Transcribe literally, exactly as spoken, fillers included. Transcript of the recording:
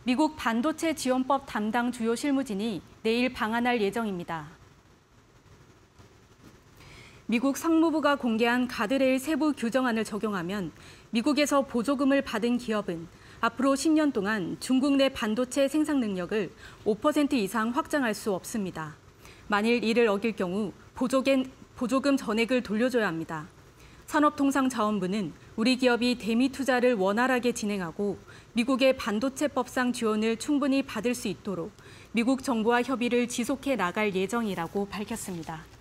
미국 반도체 지원법 담당 주요 실무진이 내일 방한할 예정입니다. 미국 상무부가 공개한 가드레일 세부 규정안을 적용하면 미국에서 보조금을 받은 기업은 앞으로 십 년 동안 중국 내 반도체 생산 능력을 오 퍼센트 이상 확장할 수 없습니다. 만일 이를 어길 경우 보조금, 보조금 전액을 돌려줘야 합니다. 산업통상자원부는 우리 기업이 대미 투자를 원활하게 진행하고 미국의 반도체법상 지원을 충분히 받을 수 있도록 미국 정부와 협의를 지속해 나갈 예정이라고 밝혔습니다.